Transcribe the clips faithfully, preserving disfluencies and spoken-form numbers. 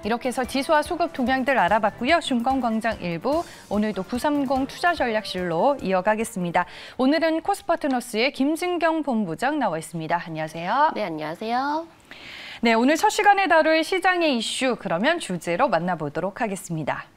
이렇게 해서 지수와 수급 동향들 알아봤고요. 증권광장 일부, 오늘도 구삼공 투자전략실로 이어가겠습니다. 오늘은 코스파트너스의 김진경 본부장 나와 있습니다. 안녕하세요. 네, 안녕하세요. 네, 오늘 첫 시간에 다룰 시장의 이슈, 그러면 주제로 만나보도록 하겠습니다.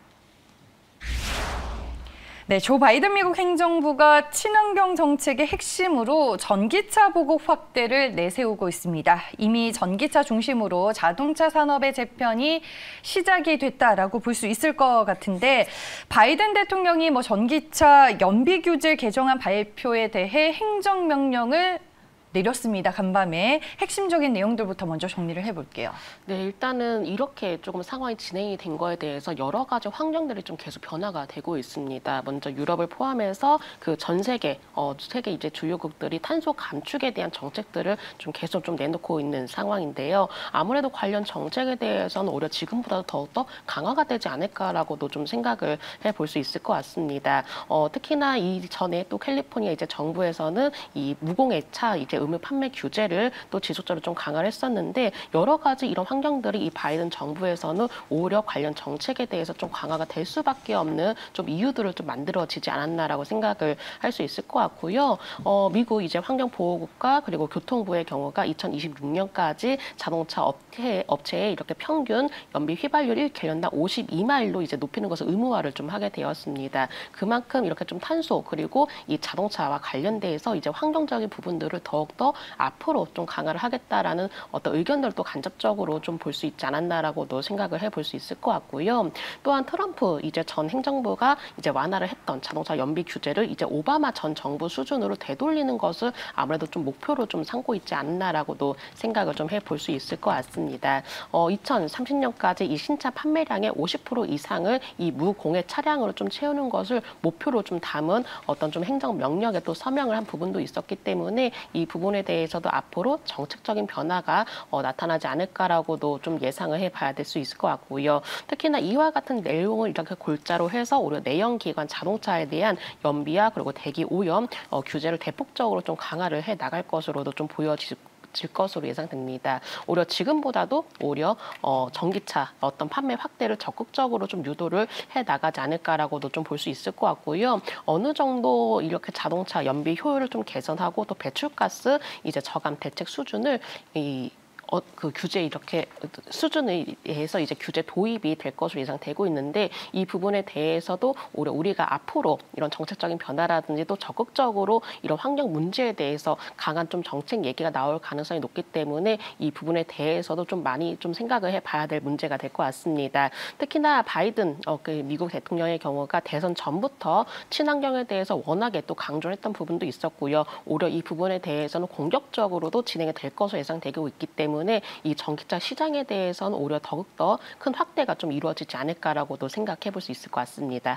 네, 조 바이든 미국 행정부가 친환경 정책의 핵심으로 전기차 보급 확대를 내세우고 있습니다. 이미 전기차 중심으로 자동차 산업의 재편이 시작이 됐다라고 볼 수 있을 것 같은데, 바이든 대통령이 뭐 전기차 연비 규제 개정안 발표에 대해 행정명령을 내렸습니다. 간밤에 핵심적인 내용들부터 먼저 정리를 해볼게요. 네, 일단은 이렇게 조금 상황이 진행이 된 거에 대해서 여러 가지 환경들이 좀 계속 변화가 되고 있습니다. 먼저 유럽을 포함해서 그 전 세계, 어, 세계 이제 주요국들이 탄소 감축에 대한 정책들을 좀 계속 좀 내놓고 있는 상황인데요. 아무래도 관련 정책에 대해서는 오히려 지금보다 더욱더 강화가 되지 않을까라고도 좀 생각을 해볼 수 있을 것 같습니다. 어, 특히나 이전에 또 캘리포니아 이제 정부에서는 이 무공해 차 이제 의무 판매 규제를 또 지속적으로 좀 강화를 했었는데, 여러 가지 이런 환경들이 이 바이든 정부에서는 오히려 관련 정책에 대해서 좀 강화가 될 수밖에 없는 좀 이유들을 좀 만들어지지 않았나라고 생각을 할 수 있을 것 같고요. 어, 미국 이제 환경보호국가 그리고 교통부의 경우가 이천이십육 년까지 자동차 업체, 업체에 이렇게 평균 연비 휘발유 일 갤런당 오십이 마일로 이제 높이는 것을 의무화를 좀 하게 되었습니다. 그만큼 이렇게 좀 탄소 그리고 이 자동차와 관련돼서 이제 환경적인 부분들을 더욱 더 앞으로 좀 강화를 하겠다라는 어떤 의견들도 간접적으로 좀 볼 수 있지 않았나라고도 생각을 해볼 수 있을 것 같고요. 또한 트럼프 이제 전 행정부가 이제 완화를 했던 자동차 연비 규제를 이제 오바마 전 정부 수준으로 되돌리는 것을 아무래도 좀 목표로 좀 삼고 있지 않나라고도 생각을 좀 해볼 수 있을 것 같습니다. 어, 이천삼십 년까지 이 신차 판매량의 오십 퍼센트 이상을 이 무공해 차량으로 좀 채우는 것을 목표로 좀 담은 어떤 좀 행정 명령에 또 서명을 한 부분도 있었기 때문에 이 부분에 대해서도 앞으로 정책적인 변화가 어, 나타나지 않을까라고도 좀 예상을 해봐야 될 수 있을 것 같고요. 특히나 이와 같은 내용을 이렇게 골자로 해서 오히려 내연기관 자동차에 대한 연비와 그리고 대기 오염 어, 규제를 대폭적으로 좀 강화를 해 나갈 것으로도 좀 보여질 질 것으로 예상됩니다. 오히려 지금보다도 오히려 어, 전기차 어떤 판매 확대를 적극적으로 좀 유도를 해 나가지 않을까라고도 좀 볼 수 있을 것 같고요. 어느 정도 이렇게 자동차 연비 효율을 좀 개선하고 또 배출가스 이제 저감 대책 수준을 이 어, 그 규제 이렇게 수준에 의해서 이제 규제 도입이 될 것으로 예상되고 있는데, 이 부분에 대해서도 오히려 우리가 앞으로 이런 정책적인 변화라든지 또 적극적으로 이런 환경 문제에 대해서 강한 좀 정책 얘기가 나올 가능성이 높기 때문에 이 부분에 대해서도 좀 많이 좀 생각을 해봐야 될 문제가 될 것 같습니다. 특히나 바이든 어, 그 미국 대통령의 경우가 대선 전부터 친환경에 대해서 워낙에 또 강조를 했던 부분도 있었고요. 오히려 이 부분에 대해서는 공격적으로도 진행이 될 것으로 예상되고 있기 때문에 이 전기차 시장에 대해서는 오히려 더욱더 큰 확대가 좀 이루어지지 않을까라고도 생각해 볼 수 있을 것 같습니다.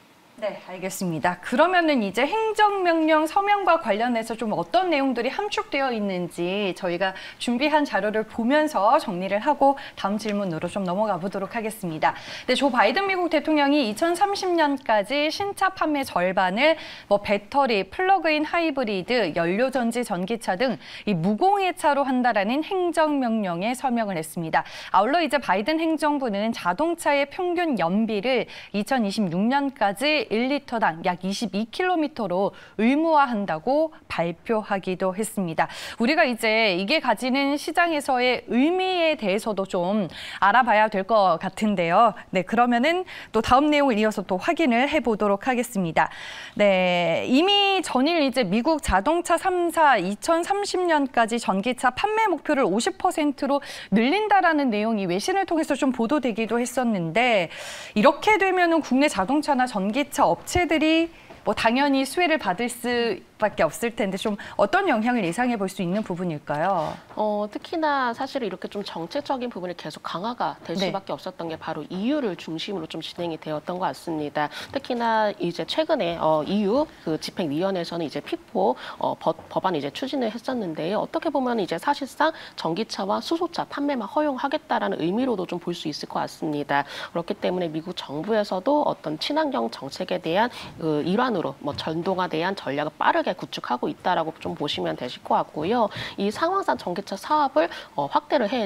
네, 알겠습니다. 그러면은 이제 행정명령 서명과 관련해서 좀 어떤 내용들이 함축되어 있는지 저희가 준비한 자료를 보면서 정리를 하고 다음 질문으로 좀 넘어가 보도록 하겠습니다. 네, 조 바이든 미국 대통령이 이천삼십 년까지 신차 판매 절반을 뭐 배터리, 플러그인 하이브리드, 연료전지 전기차 등 이 무공해차로 한다라는 행정명령에 서명을 했습니다. 아울러 이제 바이든 행정부는 자동차의 평균 연비를 이천이십육 년까지 일 리터당 약 이십이 킬로미터로 의무화한다고 발표하기도 했습니다. 우리가 이제 이게 가지는 시장에서의 의미에 대해서도 좀 알아봐야 될 것 같은데요. 네, 그러면은 또 다음 내용을 이어서 또 확인을 해보도록 하겠습니다. 네, 이미 전일 이제 미국 자동차 삼 사 이천삼십 년까지 전기차 판매 목표를 오십 퍼센트로 늘린다라는 내용이 외신을 통해서 좀 보도되기도 했었는데, 이렇게 되면은 국내 자동차나 전기차 업체들이 뭐 당연히 수혜를 받을 수밖에 없을 텐데 좀 어떤 영향을 예상해 볼 수 있는 부분일까요? 어, 특히나 사실 이렇게 좀 정책적인 부분이 계속 강화가 될 네. 수밖에 없었던 게 바로 이유를 중심으로 좀 진행이 되었던 것 같습니다. 특히나 이제 최근에 어, 이유 그 집행위원회에서는 이제 피포 어, 법, 법안 이제 추진을 했었는데요. 어떻게 보면 이제 사실상 전기차와 수소차 판매만 허용하겠다라는 의미로도 좀 볼 수 있을 것 같습니다. 그렇기 때문에 미국 정부에서도 어떤 친환경 정책에 대한 그 일환으로 뭐 전동화에 대한 전략을 빠르게 구축하고 있다라고 좀 보시면 되실 것 같고요. 이 상황상 전기차 사업을 어, 확대를 해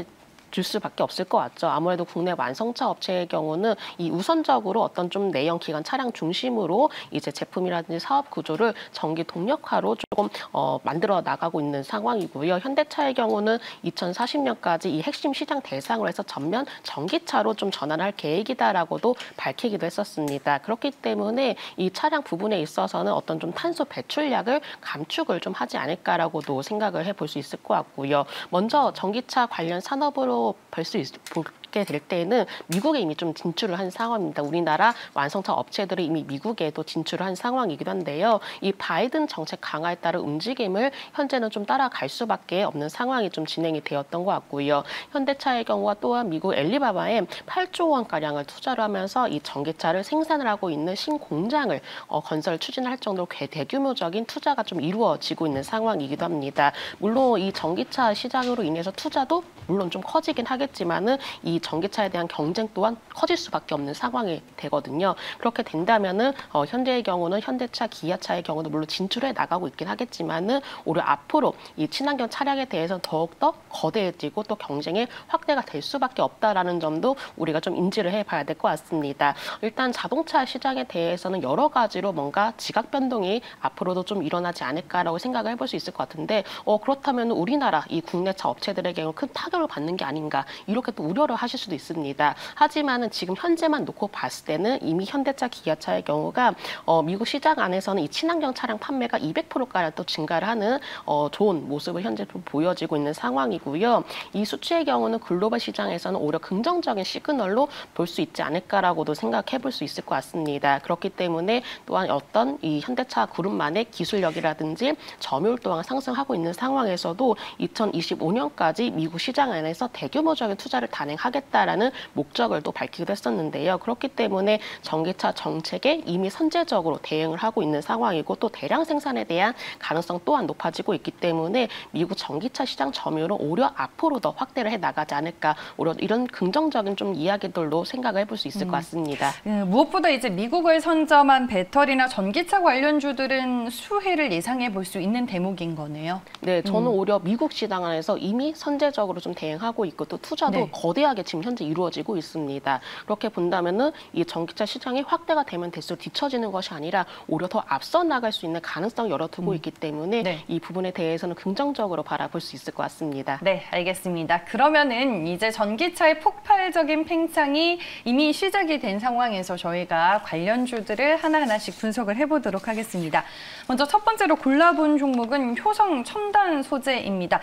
줄 수밖에 없을 것 같죠. 아무래도 국내 완성차 업체의 경우는 이 우선적으로 어떤 좀 내연 기관 차량 중심으로 이제 제품이라든지 사업 구조를 전기 동력화로 조금 어, 만들어 나가고 있는 상황이고요. 현대차의 경우는 이천사십 년까지 이 핵심 시장 대상으로 해서 전면 전기차로 좀 전환할 계획이다라고도 밝히기도 했었습니다. 그렇기 때문에 이 차량 부분에 있어서는 어떤 좀 탄소 배출량을 감축을 좀 하지 않을까라고도 생각을 해볼 수 있을 것 같고요. 먼저 전기차 관련 산업으로 볼 수 있, 보게 될 때는 미국에 이미 좀 진출을 한 상황입니다. 우리나라 완성차 업체들이 이미 미국에도 진출을 한 상황이기도 한데요. 이 바이든 정책 강화에 따른 움직임을 현재는 좀 따라갈 수밖에 없는 상황이 좀 진행이 되었던 것 같고요. 현대차의 경우와 또한 미국 엘리바바에 팔조 원가량을 투자를 하면서 이 전기차를 생산을 하고 있는 신공장을 어, 건설 추진할 정도로 꽤 대규모적인 투자가 좀 이루어지고 있는 상황이기도 합니다. 물론 이 전기차 시장으로 인해서 투자도 물론 좀 커지긴 하겠지만은 이 전기차에 대한 경쟁 또한 커질 수밖에 없는 상황이 되거든요. 그렇게 된다면은 어, 현재의 경우는 현대차, 기아차의 경우도 물론 진출해 나가고 있긴 하겠지만은 오히려 앞으로 이 친환경 차량에 대해서는 더욱더 거대해지고 또 경쟁이 확대가 될 수밖에 없다라는 점도 우리가 좀 인지를 해봐야 될 것 같습니다. 일단 자동차 시장에 대해서는 여러 가지로 뭔가 지각 변동이 앞으로도 좀 일어나지 않을까라고 생각을 해볼 수 있을 것 같은데 어, 그렇다면 우리나라 이 국내차 업체들의 경우 큰 타격을 받는 게 아닌가 이렇게 또 우려를 하실 수도 있습니다. 하지만은 지금 현재만 놓고 봤을 때는 이미 현대차, 기아차의 경우가 어, 미국 시장 안에서는 이 친환경 차량 판매가 이백 퍼센트가량 또 증가를 하는 어, 좋은 모습을 현재 좀 보여지고 있는 상황이고요. 이 수치의 경우는 글로벌 시장에서는 오히려 긍정적인 시그널로 볼 수 있지 않을까라고도 생각해 볼 수 있을 것 같습니다. 그렇기 때문에 또한 어떤 이 현대차 그룹만의 기술력이라든지 점유율 또한 상승하고 있는 상황에서도 이천이십오 년까지 미국 시장 안에서 대규모적인 투자를 단행하겠다라는 목적을 또 밝히기도 했었는데요. 그렇기 때문에 전기차 정책에 이미 선제적으로 대응을 하고 있는 상황이고 또 대량 생산에 대한 가능성 또한 높아지고 있기 때문에 미국 전기차 시장 점유율은 오히려 앞으로 더 확대를 해 나가지 않을까 오히려 이런 긍정적인 좀 이야기들로 생각을 해볼 수 있을 음. 것 같습니다. 음, 무엇보다 이제 미국을 선점한 배터리나 전기차 관련주들은 수혜를 예상해 볼 수 있는 대목인 거네요. 네, 저는 음. 오히려 미국 시장 안에서 이미 선제적으로 좀 대응하고 있고 또 투자도 네. 거대하게 지금 현재 이루어지고 있습니다. 그렇게 본다면은 이 전기차 시장이 확대가 되면 될수록 뒤처지는 것이 아니라 오히려 더 앞서 나갈 수 있는 가능성을 열어두고 음. 있기 때문에 네. 이 부분에 대해서는 긍정적으로 바라볼 수 있을 것 같습니다. 네, 알겠습니다. 그러면은 이제 전기차의 폭발적인 팽창이 이미 시작이 된 상황에서 저희가 관련주들을 하나하나씩 분석을 해보도록 하겠습니다. 먼저 첫 번째로 골라본 종목은 효성 첨단 소재입니다.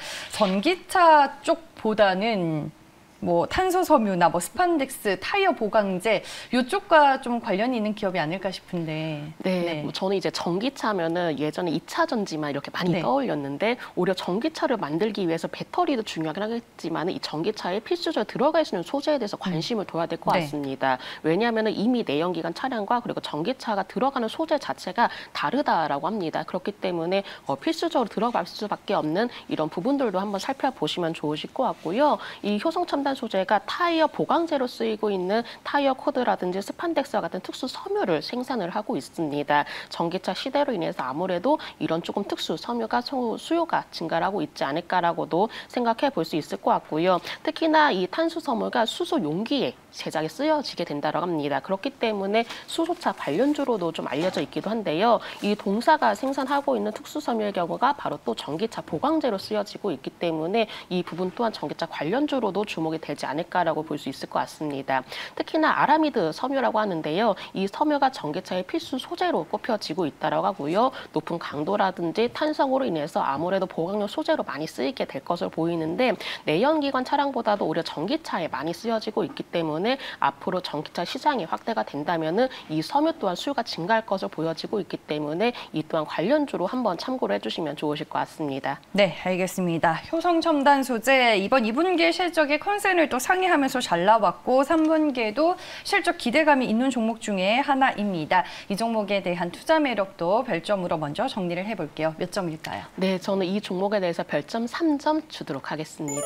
전기차 쪽보다는 뭐 탄소 섬유나 뭐 스판덱스, 타이어 보강제 이쪽과 좀 관련이 있는 기업이 아닐까 싶은데. 네, 네. 뭐 저는 이제 전기차면은 예전에 이 차 전지만 이렇게 많이 네. 떠올렸는데 오히려 전기차를 만들기 위해서 배터리도 중요하긴 하겠지만 이 전기차에 필수적으로 들어갈 수 있는 소재에 대해서 관심을 둬야 될 것 네. 같습니다. 왜냐하면 이미 내연기관 차량과 그리고 전기차가 들어가는 소재 자체가 다르다라고 합니다. 그렇기 때문에 어, 필수적으로 들어갈 수밖에 없는 이런 부분들도 한번 살펴보시면 좋으실 것 같고요. 이 효성 첨단 소재가 타이어 보강제로 쓰이고 있는 타이어 코드라든지 스판덱스와 같은 특수 섬유를 생산을 하고 있습니다. 전기차 시대로 인해서 아무래도 이런 조금 특수 섬유가 수요가 증가하고 있지 않을까라고도 생각해 볼 수 있을 것 같고요. 특히나 이 탄소 섬유가 수소 용기에 제작에 쓰여지게 된다고 합니다. 그렇기 때문에 수소차 관련주로도 좀 알려져 있기도 한데요. 이 동사가 생산하고 있는 특수 섬유의 경우가 바로 또 전기차 보강제로 쓰여지고 있기 때문에 이 부분 또한 전기차 관련주로도 주목이 되지 않을까라고 볼 수 있을 것 같습니다. 특히나 아라미드 섬유라고 하는데요. 이 섬유가 전기차의 필수 소재로 꼽혀지고 있다고 하고요. 높은 강도라든지 탄성으로 인해서 아무래도 보강용 소재로 많이 쓰이게 될 것으로 보이는데 내연기관 차량보다도 오히려 전기차에 많이 쓰여지고 있기 때문에 앞으로 전기차 시장이 확대가 된다면은 이 섬유 또한 수요가 증가할 것으로 보여지고 있기 때문에 이 또한 관련주로 한번 참고를 해주시면 좋으실 것 같습니다. 네, 알겠습니다. 효성 첨단 소재 이번 이 분기의 실적이 컨센을 또 상회하면서 잘 나왔고 삼 분기에도 실적 기대감이 있는 종목 중에 하나입니다. 이 종목에 대한 투자 매력도 별점으로 먼저 정리를 해볼게요. 몇 점일까요? 네, 저는 이 종목에 대해서 별점 삼 점 주도록 하겠습니다.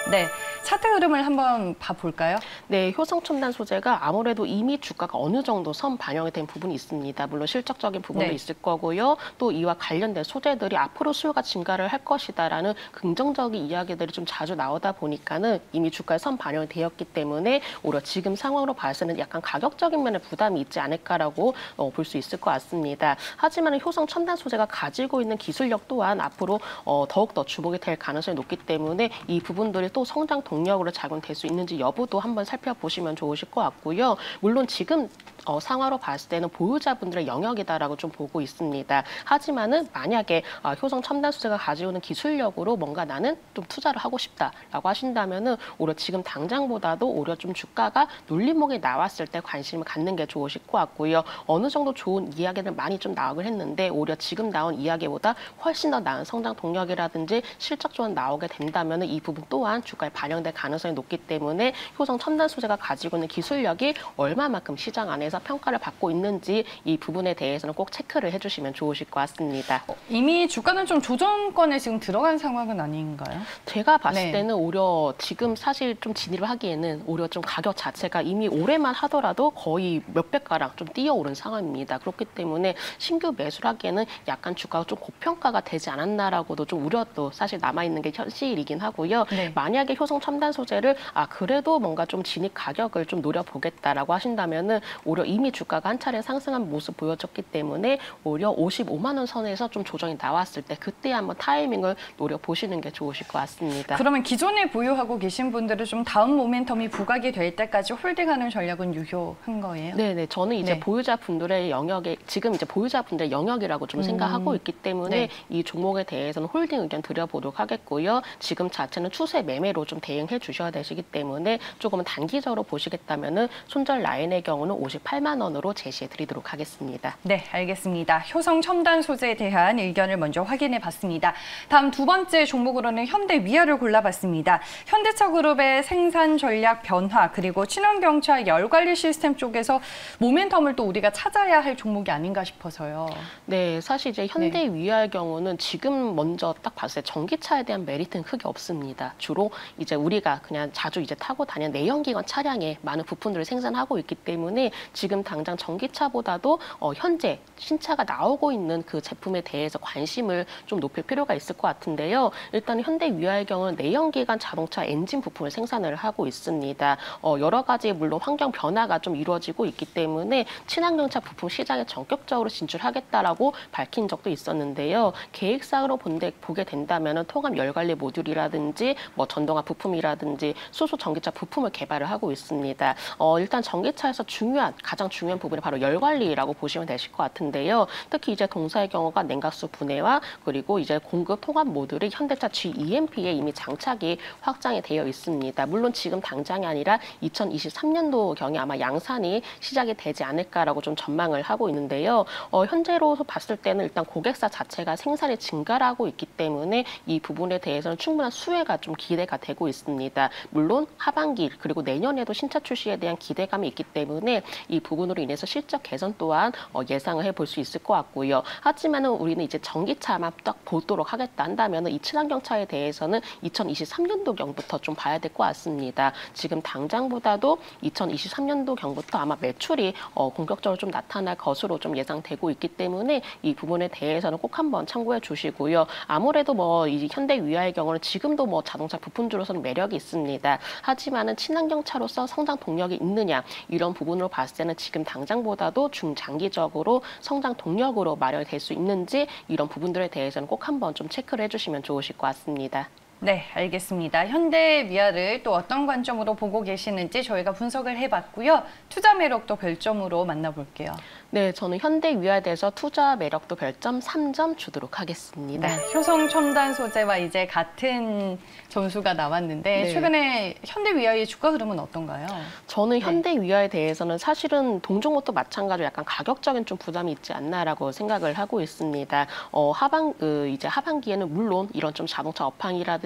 네, 차트 흐름을 한번 봐볼까요? 네, 효성첨단 소재가 아무래도 이미 주가가 어느 정도 선 반영이 된 부분이 있습니다. 물론 실적적인 부분도 네. 있을 거고요. 또 이와 관련된 소재들이 앞으로 수요가 증가를 할 것이다라는 긍정적인 이야기들이 좀 자주 나오다 보니까는 이미 주가에 선 반영이 되었기 때문에 오히려 지금 상황으로 봐서는 약간 가격적인 면에 부담이 있지 않을까라고 어, 볼 수 있을 것 같습니다. 하지만 효성첨단 소재가 가지고 있는 기술력 또한 앞으로 어, 더욱더 주목이 될 가능성이 높기 때문에 이 부분들이 또 성장 동력으로 작용될 수 있는지 여부도 한번 살펴보시면 좋으실 것 같고요. 물론 지금 어, 상황으로 봤을 때는 보유자분들의 영역이다라고 좀 보고 있습니다. 하지만은 만약에 어, 효성 첨단 소재가 가지고 있는 기술력으로 뭔가 나는 좀 투자를 하고 싶다라고 하신다면은 오히려 지금 당장보다도 오히려 좀 주가가 눌림목이 나왔을 때 관심을 갖는 게 좋으실 것 같고요. 어느 정도 좋은 이야기들 많이 좀 나오긴 했는데 오히려 지금 나온 이야기보다 훨씬 더 나은 성장 동력이라든지 실적 조언 나오게 된다면은 이 부분 또한 주가에 반영될 가능성이 높기 때문에 효성 첨단 소재가 가지고 있는 기술력이 얼마만큼 시장 안에서 평가를 받고 있는지 이 부분에 대해서는 꼭 체크를 해주시면 좋으실 것 같습니다. 이미 주가는 좀 조정권에 지금 들어간 상황은 아닌가요? 제가 봤을 네. 때는 오히려 지금 사실 좀 진입을 하기에는 오히려 좀 가격 자체가 이미 올해만 하더라도 거의 몇백 가량 좀 뛰어오른 상황입니다. 그렇기 때문에 신규 매수를 하기에는 약간 주가가 좀 고평가가 되지 않았나라고도 좀 우려도 사실 남아있는 게 현실이긴 하고요. 네. 만약에 효성 첨단 소재를 아 그래도 뭔가 좀 진입 가격을 좀 노려보겠다라고 하신다면은 오히려 이미 주가가 한 차례 상승한 모습 보여줬기 때문에 오히려 오십오만 원 선에서 좀 조정이 나왔을 때 그때 한번 타이밍을 노려보시는 게 좋으실 것 같습니다. 그러면 기존에 보유하고 계신 분들은 좀 다음 모멘텀이 부각이 될 때까지 홀딩하는 전략은 유효한 거예요? 네네. 저는 이제 네. 보유자분들의 영역에 지금 이제 보유자분들의 영역이라고 좀 생각하고 음. 있기 때문에 네. 이 종목에 대해서는 홀딩 의견 드려보도록 하겠고요. 지금 자체는 추세 매매로 좀 대응해 주셔야 되시기 때문에 조금은 단기적으로 보시겠다면은 손절 라인의 경우는 오십팔만 원으로 제시해 드리도록 하겠습니다. 네, 알겠습니다. 효성 첨단 소재에 대한 의견을 먼저 확인해 봤습니다. 다음 두 번째 종목으로는 현대위아를 골라봤습니다. 현대차 그룹의 생산 전략 변화 그리고 친환경차 열관리 시스템 쪽에서 모멘텀을 또 우리가 찾아야 할 종목이 아닌가 싶어서요. 네, 사실 이제 현대위아의 경우는 지금 먼저 딱 봤을 때 전기차에 대한 메리트는 크게 없습니다. 주로 이제 우리가 그냥 자주 이제 타고 다니는 내연기관 차량에 많은 부품들을 생산하고 있기 때문에 지금 당장 전기차보다도 어, 현재 신차가 나오고 있는 그 제품에 대해서 관심을 좀 높일 필요가 있을 것 같은데요. 일단 현대위아의 경우는 내연기관 자동차 엔진 부품을 생산을 하고 있습니다. 어, 여러 가지 물론 환경 변화가 좀 이루어지고 있기 때문에 친환경차 부품 시장에 전격적으로 진출하겠다라고 밝힌 적도 있었는데요. 계획상으로 본데, 보게 된다면 통합 열관리 모듈이라든지 뭐 전동화 부품이라든지 수소 전기차 부품을 개발을 하고 있습니다. 어, 일단 전기차에서 중요한 가장 중요한 부분이 바로 열관리라고 보시면 되실 것 같은데요. 특히 이제 동사의 경우가 냉각수 분해와 그리고 이제 공급 통합 모듈이 현대차 지이엠피에 이미 장착이 확장이 되어 있습니다. 물론 지금 당장이 아니라 이천이십삼 년도 경에 아마 양산이 시작이 되지 않을까라고 좀 전망을 하고 있는데요. 어, 현재로 봤을 때는 일단 고객사 자체가 생산이 증가를 하고 있기 때문에 이 부분에 대해서는 충분한 수혜가 좀 기대가 되고 있습니다. 물론 하반기 그리고 내년에도 신차 출시에 대한 기대감이 있기 때문에 이 부분으로 인해서 실적 개선 또한 어, 예상을 해볼 수 있을 것 같고요. 하지만은 우리는 이제 전기차만 딱 보도록 하겠다 한다면은 이 친환경차에 대해서는 이천이십삼 년도 경부터 좀 봐야 될 것 같습니다. 지금 당장보다도 이천이십삼 년도 경부터 아마 매출이 어, 본격적으로 좀 나타날 것으로 좀 예상되고 있기 때문에 이 부분에 대해서는 꼭 한번 참고해 주시고요. 아무래도 뭐 이 현대위아의 경우는 지금도 뭐 자동차 부품주로서는 매력이 있습니다. 하지만은 친환경차로서 성장 동력이 있느냐 이런 부분으로 봤을 때는 지금 당장보다도 중장기적으로 성장 동력으로 마련이 될 수 있는지 이런 부분들에 대해서는 꼭 한번 좀 체크를 해주시면 좋으실 것 같습니다. 네, 알겠습니다. 현대위아를 또 어떤 관점으로 보고 계시는지 저희가 분석을 해봤고요. 투자 매력도 별점으로 만나볼게요. 네, 저는 현대위아에 대해서 투자 매력도 별점 삼 점 주도록 하겠습니다. 네, 효성 첨단 소재와 이제 같은 점수가 나왔는데 네. 최근에 현대위아의 주가 흐름은 어떤가요? 저는 네. 현대위아에 대해서는 사실은 동종업도 마찬가지로 약간 가격적인 좀 부담이 있지 않나라고 생각을 하고 있습니다. 어, 하반 그 이제 하반기에는 물론 이런 좀 자동차 업황이라든지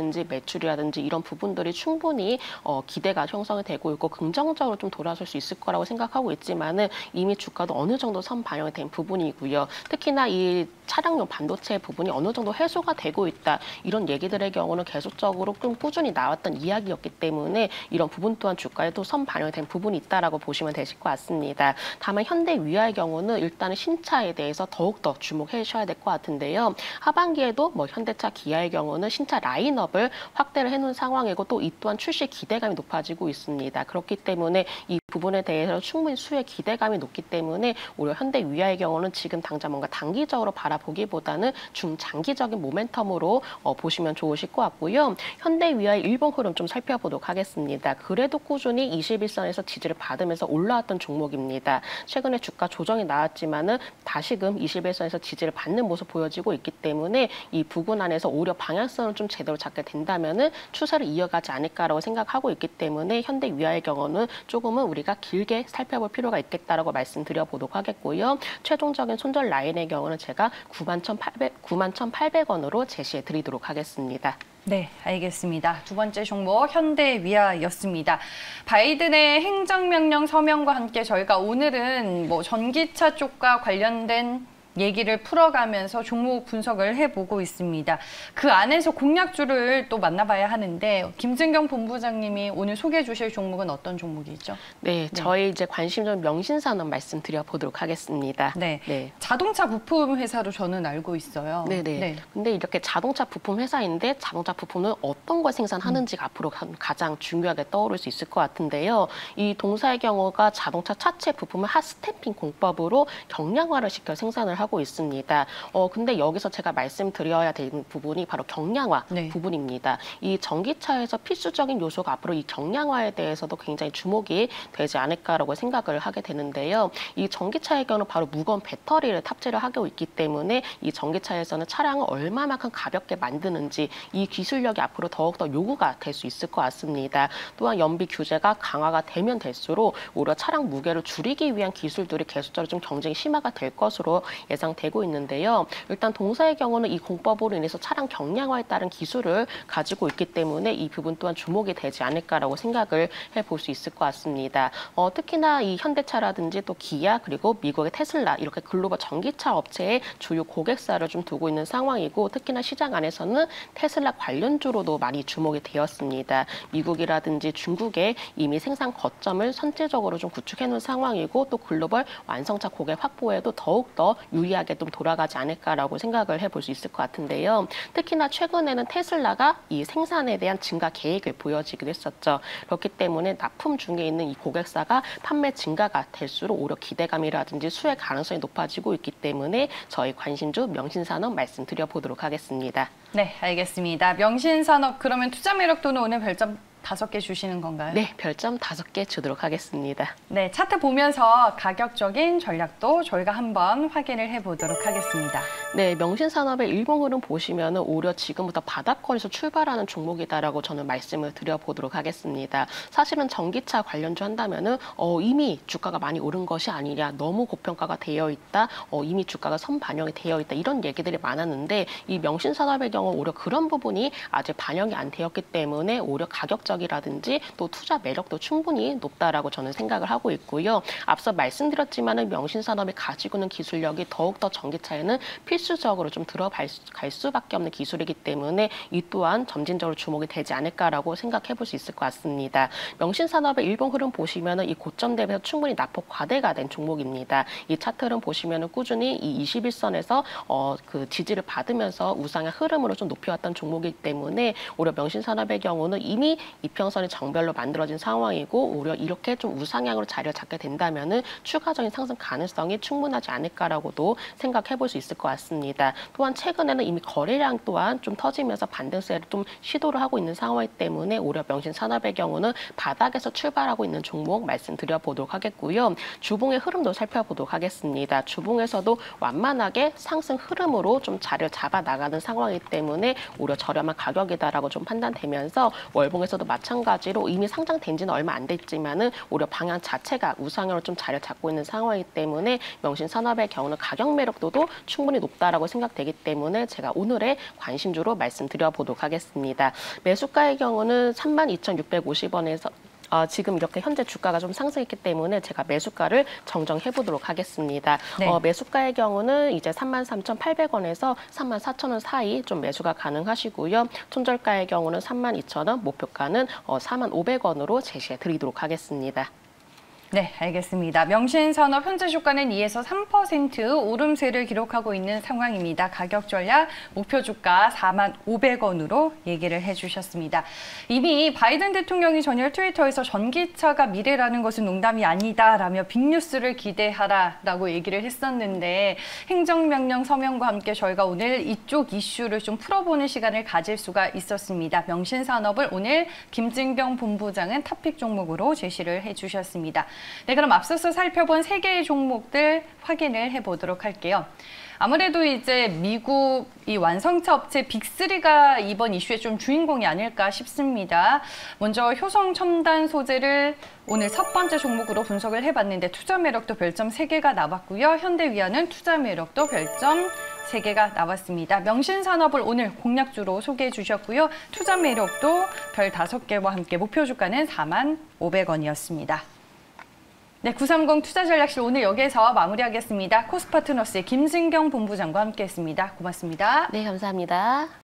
수익이라든지 매출이라든지 이런 부분들이 충분히 어, 기대가 형성이 되고 있고 긍정적으로 좀 돌아설 수 있을 거라고 생각하고 있지만은 이미 주가도 어느 정도 선 반영이 된 부분이고요. 특히나 이 차량용 반도체 부분이 어느 정도 해소가 되고 있다. 이런 얘기들의 경우는 계속적으로 좀 꾸준히 나왔던 이야기였기 때문에 이런 부분 또한 주가에도 선 반영이 된 부분이 있다라고 보시면 되실 것 같습니다. 다만 현대 위아의 경우는 일단은 신차에 대해서 더욱더 주목해 주셔야 될 것 같은데요. 하반기에도 뭐 현대차, 기아의 경우는 신차 라인업을 확대를 해놓은 상황이고 또 이 또한 출시 기대감이 높아지고 있습니다. 그렇기 때문에 이 부분에 대해서 충분히 수혜 기대감이 높기 때문에 오히려 현대 위아의 경우는 지금 당장 뭔가 단기적으로 바라보기보다는 중장기적인 모멘텀으로 어, 보시면 좋으실 것 같고요. 현대 위아의 일봉 흐름 좀 살펴보도록 하겠습니다. 그래도 꾸준히 이십일 선에서 지지를 받으면서 올라왔던 종목입니다. 최근에 주가 조정이 나왔지만은 다시금 이십일 선에서 지지를 받는 모습 보여지고 있기 때문에 이 부분 안에서 오히려 방향성을 좀 제대로 잡게 된다면은 추세를 이어가지 않을까라고 생각하고 있기 때문에 현대 위아의 경우는 조금은 우리가 길게 살펴볼 필요가 있겠다라고 말씀드려 보도록 하겠고요. 최종적인 손절 라인의 경우는 제가 구만 천팔백 원으로 제시해 드리도록 하겠습니다. 네, 알겠습니다. 두 번째 종목 현대위아였습니다. 바이든의 행정명령 서명과 함께 저희가 오늘은 뭐 전기차 쪽과 관련된 얘기를 풀어가면서 종목 분석을 해보고 있습니다. 그 안에서 공략주를 또 만나봐야 하는데 김진경 본부장님이 오늘 소개해 주실 종목은 어떤 종목이죠? 네, 네. 저희 이제 관심 좀 명신산업 말씀드려 보도록 하겠습니다. 네. 네. 자동차 부품 회사로 저는 알고 있어요. 네네. 네. 근데 이렇게 자동차 부품 회사인데 자동차 부품은 어떤 걸 생산하는지가 음. 앞으로 가장 중요하게 떠오를 수 있을 것 같은데요. 이 동사의 경우가 자동차 차체 부품을 핫스탬핑 공법으로 경량화를 시켜 생산을 하고 있습니다. 어 근데 여기서 제가 말씀드려야 되는 부분이 바로 경량화 네. 부분입니다. 이 전기차에서 필수적인 요소가 앞으로 이 경량화에 대해서도 굉장히 주목이 되지 않을까라고 생각을 하게 되는데요. 이 전기차의 경우는 바로 무거운 배터리를 탑재를 하고 있기 때문에 이 전기차에서는 차량을 얼마만큼 가볍게 만드는지 이 기술력이 앞으로 더욱더 요구가 될 수 있을 것 같습니다. 또한 연비 규제가 강화가 되면 될수록 오히려 차량 무게를 줄이기 위한 기술들이 계속적으로 좀 경쟁이 심화가 될 것으로 예상되고 있는데요. 일단 동사의 경우는 이 공법으로 인해서 차량 경량화에 따른 기술을 가지고 있기 때문에 이 부분 또한 주목이 되지 않을까라고 생각을 해볼 수 있을 것 같습니다. 어, 특히나 이 현대차라든지 또 기아 그리고 미국의 테슬라 이렇게 글로벌 전기차 업체의 주요 고객사를 좀 두고 있는 상황이고 특히나 시장 안에서는 테슬라 관련주로도 많이 주목이 되었습니다. 미국이라든지 중국에 이미 생산 거점을 선제적으로 좀 구축해 놓은 상황이고 또 글로벌 완성차 고객 확보에도 더욱더 유리하게 좀 돌아가지 않을까라고 생각을 해볼 수 있을 것 같은데요. 특히나 최근에는 테슬라가 이 생산에 대한 증가 계획을 보여지기도 했었죠. 그렇기 때문에 납품 중에 있는 이 고객사가 판매 증가가 될수록 오히려 기대감이라든지 수혜 가능성이 높아지고 있기 때문에 저희 관심주 명신산업 말씀드려보도록 하겠습니다. 네, 알겠습니다. 명신산업 그러면 투자 매력도는 오늘 별점 다섯 개 주시는 건가요? 네, 별점 다섯 개 주도록 하겠습니다. 네, 차트 보면서 가격적인 전략도 저희가 한번 확인을 해보도록 하겠습니다. 네, 명신산업의 일봉 흐름 보시면 오히려 지금부터 바닥권에서 출발하는 종목이다라고 저는 말씀을 드려보도록 하겠습니다. 사실은 전기차 관련주 한다면 어, 이미 주가가 많이 오른 것이 아니냐, 너무 고평가가 되어 있다, 어, 이미 주가가 선반영이 되어 있다 이런 얘기들이 많았는데 이 명신산업의 경우 오히려 그런 부분이 아직 반영이 안 되었기 때문에 오히려 가격적 이라든지 또 투자 매력도 충분히 높다라고 저는 생각을 하고 있고요. 앞서 말씀드렸지만은 명신산업이 가지고 있는 기술력이 더욱더 전기차에는 필수적으로 좀 들어갈 수밖에 없는 기술이기 때문에 이 또한 점진적으로 주목이 되지 않을까라고 생각해 볼 수 있을 것 같습니다. 명신산업의 일봉 흐름 보시면은 이 고점 대비해서 충분히 낙폭 과대가 된 종목입니다. 이 차트 흐름 보시면은 꾸준히 이 이십일 선에서 어, 그 지지를 받으면서 우상의 흐름으로 좀 높여왔던 종목이기 때문에 오히려 명신산업의 경우는 이미 이평선이 정별로 만들어진 상황이고 오히려 이렇게 좀 우상향으로 자리를 잡게 된다면은 추가적인 상승 가능성이 충분하지 않을까라고도 생각해 볼 수 있을 것 같습니다. 또한 최근에는 이미 거래량 또한 좀 터지면서 반등세를 좀 시도를 하고 있는 상황이기 때문에 오히려 명신산업의 경우는 바닥에서 출발하고 있는 종목 말씀드려 보도록 하겠고요. 주봉의 흐름도 살펴보도록 하겠습니다. 주봉에서도 완만하게 상승 흐름으로 좀 자리를 잡아 나가는 상황이기 때문에 오히려 저렴한 가격이다라고 좀 판단되면서 월봉에서도 마찬가지로 이미 상장된 지는 얼마 안 됐지만은 오히려 방향 자체가 우상향으로 좀 자리를 잡고 있는 상황이기 때문에 명신산업의 경우는 가격 매력도도 충분히 높다라고 생각되기 때문에 제가 오늘의 관심주로 말씀드려 보도록 하겠습니다. 매수가의 경우는 삼만 이천육백오십 원에서 어, 지금 이렇게 현재 주가가 좀 상승했기 때문에 제가 매수가를 정정해 보도록 하겠습니다. 네. 어, 매수가의 경우는 이제 삼만 삼천팔백 원에서 삼만 사천 원 사이 좀 매수가 가능하시고요. 손절가의 경우는 삼만 이천 원, 목표가는 어, 사만 오백 원으로 제시해 드리도록 하겠습니다. 네, 알겠습니다. 명신산업 현재 주가는 이에서 삼 퍼센트 오름세를 기록하고 있는 상황입니다. 가격 전략 목표 주가 사만 오백 원으로 얘기를 해주셨습니다. 이미 바이든 대통령이 전일 트위터에서 전기차가 미래라는 것은 농담이 아니다라며 빅뉴스를 기대하라라고 얘기를 했었는데 행정명령 서명과 함께 저희가 오늘 이쪽 이슈를 좀 풀어보는 시간을 가질 수가 있었습니다. 명신산업을 오늘 김진경 본부장은 탑픽 종목으로 제시를 해주셨습니다. 네, 그럼 앞서서 살펴본 세 개의 종목들 확인을 해보도록 할게요. 아무래도 이제 미국 이 완성차 업체 빅쓰리가 이번 이슈의 좀 주인공이 아닐까 싶습니다. 먼저 효성 첨단 소재를 오늘 첫 번째 종목으로 분석을 해봤는데 투자 매력도 별점 세 개가 나왔고요. 현대위아는 투자 매력도 별점 세 개가 나왔습니다. 명신산업을 오늘 공략주로 소개해 주셨고요. 투자 매력도 별 다섯 개와 함께 목표 주가는 사만 오백 원이었습니다. 네, 구삼공 투자전략실 오늘 여기에서 마무리하겠습니다. 코스파트너스의 김진경 본부장과 함께했습니다. 고맙습니다. 네, 감사합니다.